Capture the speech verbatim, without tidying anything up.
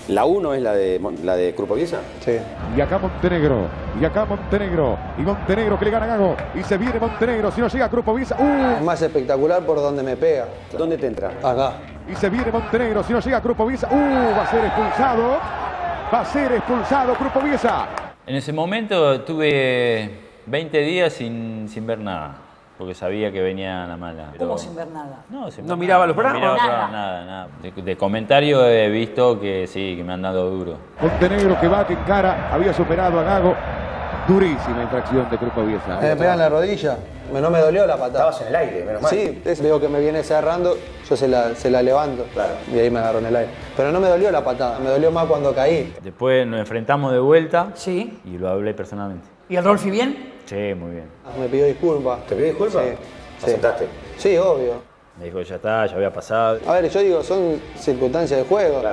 La uno es la de, la de Grupo Bielsa. Sí. Y acá Montenegro, y acá Montenegro, y Montenegro que le gana a Gago, y se viene Montenegro, si no llega a Grupo Bielsa, ¡uh! Es más espectacular por donde me pega. ¿Dónde te entra? Acá. Y se viene Montenegro, si no llega a Grupo Bielsa, ¡uh! Va a ser expulsado, va a ser expulsado Grupo Bielsa. En ese momento tuve veinte días sin, sin ver nada, porque sabía que venía la mala. Pero... ¿Cómo sin ver nada? No, sin ¿No ver miraba nada, los programas? No miraba Nada. programas, nada, nada. De, de comentario he visto que sí, que me han dado duro. Montenegro que va, que encara, había superado a Gago. Durísima infracción de Grupo Bielsa. Me pega en la rodilla. Me- No me dolió la patada. Estabas en el aire, menos mal. Sí, es- veo que me viene cerrando, yo se la, se la levanto. Claro. Y ahí me agarró en el aire. Pero no me dolió la patada, me dolió más cuando caí. Después nos enfrentamos de vuelta Sí. y lo hablé personalmente. ¿Y el Rolfi bien? Sí, muy bien. Me pidió disculpas. ¿Te pidió disculpas? Sí. Sí. ¿Aceptaste? Sí, obvio. Me dijo, ya está, ya había pasado. A ver, yo digo, son circunstancias de juego.